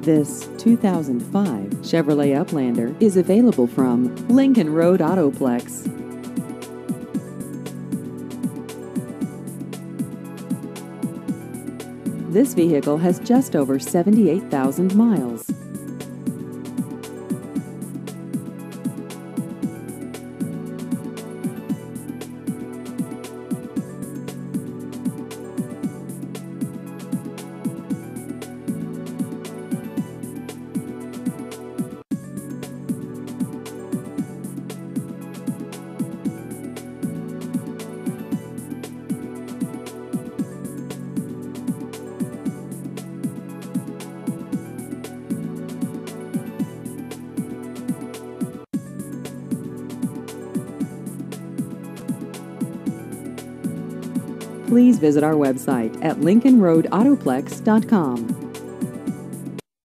This 2005 Chevrolet Uplander is available from Lincoln Road Auto Ple. This vehicle has just over 78,000 miles. Please visit our website at lincolnroadautoplex.com.